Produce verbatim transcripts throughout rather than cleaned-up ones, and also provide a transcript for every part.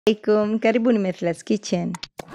Assalamualaikum, karibuni Methla's Kitchen.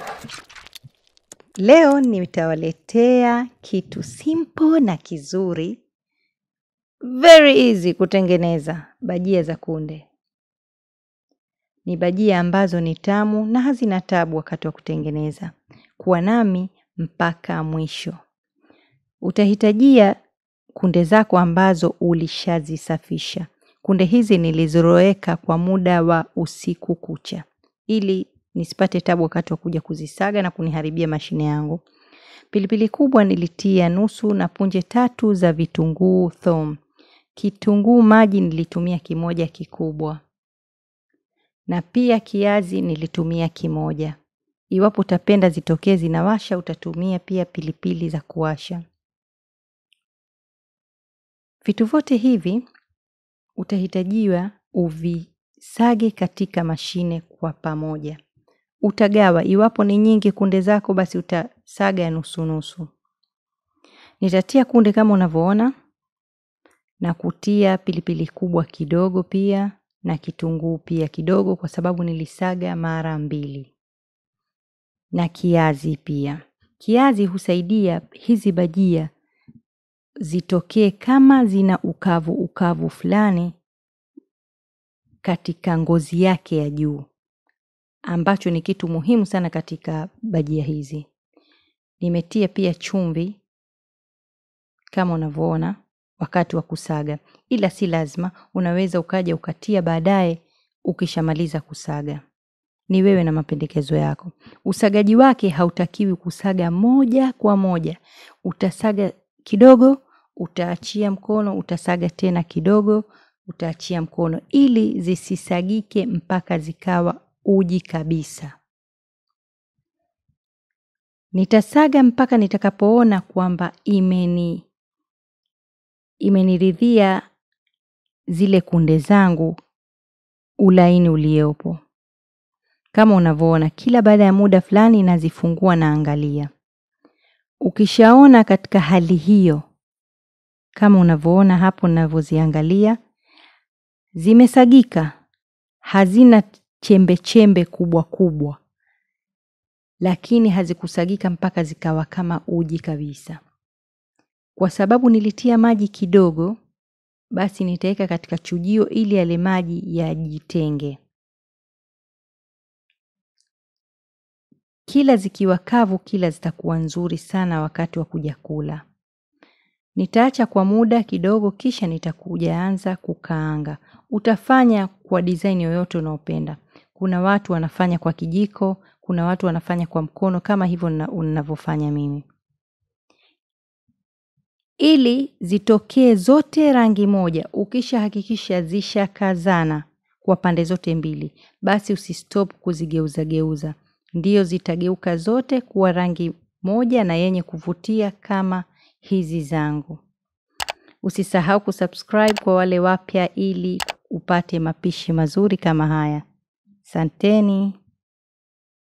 Leo nitawaletea kitu simple na kizuri, very easy kutengeneza, bajia za kunde. Ni bajia ambazo ni tamu na hazina tabu wakati wa kutengeneza. Kuwa nami mpaka mwisho. Utahitajia kunde zako ambazo ulishazisafisha. Kunde hizi nilizoroweka kwa muda wa usiku kucha, ili nisipate tabu wakati wa kuja kuzisaga na kuniharibia mashine yangu. Pilipili kubwa nilitia nusu na punje tatu za vitunguu thomu. Kitunguu maji nilitumia kimoja kikubwa. Na pia kiazi nilitumia kimoja. Iwapo utapenda zitokee zinawasha, utatumia pia pilipili za kuwasha. Vitu vyote hivi utahitajiwa uvisage katika mashine kwa pamoja. Utagawa, iwapo ni nyingi kunde zako basi utasaga nusu nusu. Nitatia kunde kama unavyoona na kutia pilipili kubwa kidogo pia na kitunguu pia kidogo kwa sababu nilisaga mara mbili. Na kiazi pia. Kiazi husaidia hizi bajia zitokee kama zina ukavu ukavu fulani katika ngozi yake ya juu, ambacho ni kitu muhimu sana katika bajia hizi. Nimetia pia chumvi kama unavyoona wakati wa kusaga, ila si lazima, unaweza ukaja ukatia baadaye ukishamaliza kusaga. Ni wewe na mapendekezo yako. Usagaji wake hautakiwi kusaga moja kwa moja. Utasaga kidogo, utaachia mkono, utasaga tena kidogo, utaachia mkono, ili zisisagike mpaka zikawa uji kabisa. Nitasaga mpaka nitakapoona kwamba imeni imeniridhia zile kunde zangu ulaini uliopo. Kama unavyoona, kila baada ya muda fulani nazifungua na angalia. Ukishaona katika hali hiyo, kama unavyoona hapo ninavyoziangalia, zimesagika, hazina chembe chembe kubwa kubwa, lakini hazikusagika mpaka zikawa kama uji kabisa. Kwa sababu nilitia maji kidogo, basi nitaweka katika chujio ili yale maji yajitenge. Kila zikiwa kavu, kila zitakuwa nzuri sana wakati wa kuja kula. Nitaacha kwa muda kidogo kisha nitakuja anza kukaanga. Utafanya kwa design yoyote unaopenda. Kuna watu wanafanya kwa kijiko, kuna watu wanafanya kwa mkono kama hivyo ninavyofanya mimi. Ili zitokee zote rangi moja, ukisha hakikisha zishakazana kwa pande zote mbili, basi usistop kuzigeuza geuza. Ndio zitageuka zote kuwa rangi moja na yenye kuvutia kama hizi zangu. Usisahau kusubscribe kwa wale wapya ili upate mapishi mazuri kama haya. Asanteni.